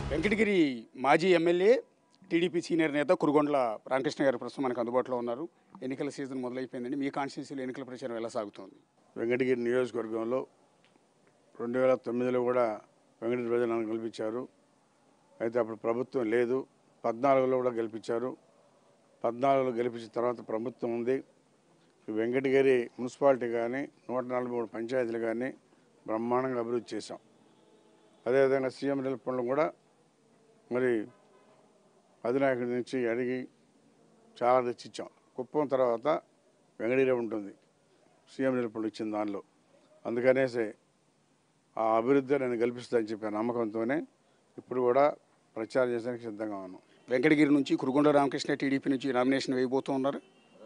వెంకటగిరి మాజీ MLA TDP senior నేత కురుగొండ్ల రామకృష్ణ గారు ప్రస్తుతం మనకు అందుబాటులో ఉన్నారు. ఎన్నికల సీజన్ మొదలైపోయిందండి. మీ కాన్స్టిట్యున్సీలో ఎన్నికల ప్రచారం ఎలా సాగుతోంది? వెంకటగిరి నియోజకవర్గంలో 2009లో కూడా వెంకటగిరి ప్రజలు నన్ను గెలిపించారు. అయితే అప్పుడు ప్రభుత్వం లేదు. 14లో కూడా గెలిపించారు. 14లో గెలిపించిన తర్వాత ప్రభుత్వం ఉంది. వెంకటగిరి మున్సిపాలిటీ కానీ 143 పంచాయతీలు కానీ బ్రహ్మాండంగా అభివృద్ధి చేశాం. అదేవిధంగా సీఎం రిలీఫ్ ఫండ్లు కూడా మరి అధినాయకుడి నుంచి అడిగి చాలా తెచ్చిచ్చాం. కుప్పం తర్వాత వెంకటగిరి ఉంటుంది సీఎం రిలీఫ్ ఫండ్ ఇచ్చిన దానిలో. అందుకనేసి ఆ అభివృద్ధి నేను గెలిపిస్తానని చెప్పే నమ్మకంతోనే ఇప్పుడు కూడా ప్రచారం చేయడానికి సిద్ధంగా ఉన్నాం. వెంకటగిరి నుంచి కురుగొండ్ల రామకృష్ణ టీడీపీ నుంచి నామినేషన్ వేయబోతూ ఉన్నారు.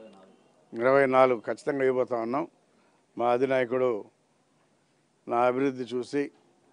24 ఖచ్చితంగా వేయబోతా ఉన్నాం. మా అధినాయకుడు నా అభివృద్ధి చూసి,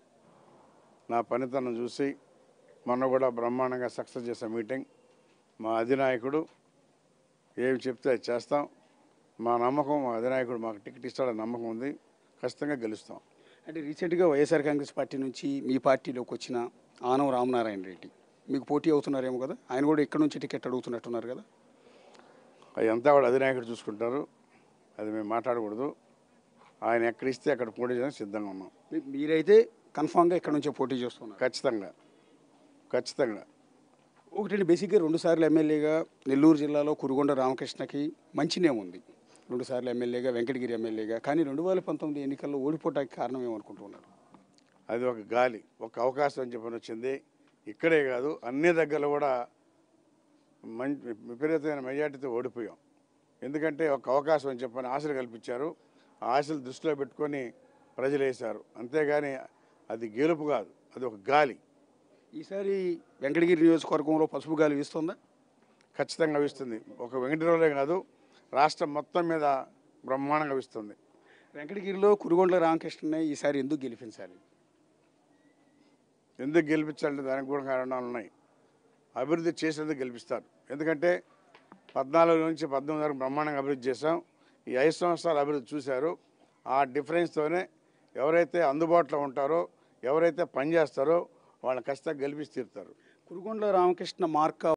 నా పనితనం చూసి మొన్న కూడా బ్రహ్మాండంగా సక్సెస్ చేసే మీటింగ్. మా అధినాయకుడు ఏమి చెప్తే అది చేస్తాం. మా నమ్మకం, మా అధినాయకుడు మాకు టికెట్ ఇస్తాడని నమ్మకం ఉంది. ఖచ్చితంగా గెలుస్తాం. అంటే రీసెంట్గా వైఎస్ఆర్ కాంగ్రెస్ పార్టీ నుంచి మీ పార్టీలోకి వచ్చిన ఆనం రామనారాయణ రెడ్డి మీకు పోటీ అవుతున్నారేమో కదా, ఆయన కూడా ఇక్కడ నుంచి టికెట్ అడుగుతున్నట్టున్నారు కదా? అది అంతా కూడా అధినాయకుడు చూసుకుంటారు. అది మేము మాట్లాడకూడదు. ఆయన ఎక్కడ ఇస్తే అక్కడ పోటీ చేయడానికి సిద్ధంగా ఉన్నాం. మీరైతే కన్ఫామ్గా ఇక్కడ నుంచే పోటీ చేస్తున్నారు? ఖచ్చితంగా ఖచ్చితంగా. ఒకటి బేసిక్గా 2 సార్లు ఎమ్మెల్యేగా నెల్లూరు జిల్లాలో కురుగొండ రామకృష్ణకి మంచి నేమ్ ఉంది. 2 సార్లు ఎమ్మెల్యేగా, వెంకటగిరి ఎమ్మెల్యేగా. కానీ 2019 ఎన్నికల్లో ఓడిపోవడానికి కారణం ఏమనుకుంటున్నారు? అది ఒక గాలి, ఒక అవకాశం అని చెప్పని వచ్చింది. ఇక్కడే కాదు, అన్ని దగ్గరలో కూడా విపరీతమైన మెజార్టీతో ఓడిపోయాం. ఎందుకంటే ఒక అవకాశం అని చెప్పని ఆశలు కల్పించారు. ఆ ఆశలు దృష్టిలో పెట్టుకొని ప్రజలు వేశారు. అంతేగాని అది గెలుపు కాదు, అది ఒక గాలి. ఈసారి వెంకటగిరి నియోజకవర్గంలో పసుపు గాలి వీస్తుందా? ఖచ్చితంగా వీస్తుంది. ఒక వెంకటగిరిలోనే కాదు, రాష్ట్రం మొత్తం మీద బ్రహ్మాండంగా వీస్తుంది. వెంకటగిరిలో కురుగొండ్ల రామకృష్ణనే ఈసారి ఎందుకు గెలిపించాలి? ఎందుకు గెలిపించాలంటే దానికి కూడా కారణాలు ఉన్నాయి. అభివృద్ధి చేసేందుకు గెలిపిస్తారు. ఎందుకంటే 14 నుంచి 18 వరకు బ్రహ్మాండంగా అభివృద్ధి చేశాం. ఈ 5 సంవత్సరాలు అభివృద్ధి చూశారు. ఆ డిఫరెన్స్తోనే ఎవరైతే అందుబాటులో ఉంటారో, ఎవరైతే పనిచేస్తారో వాళ్ళని ఖచ్చితంగా గెలిపించి తీరుతారు. కురుగొండ్ల రామకృష్ణ మార్క